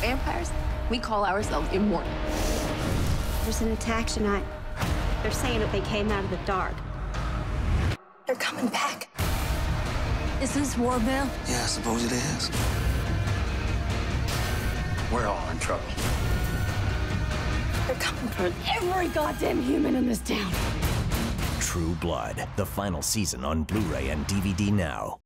Vampires, we call ourselves immortal. There's an attack tonight. They're saying that they came out of the dark. They're coming back. Is this war, Bill? Yeah, I suppose it is. We're all in trouble. They're coming for Every goddamn human in this town. True Blood, the final season on Blu-ray and DVD now.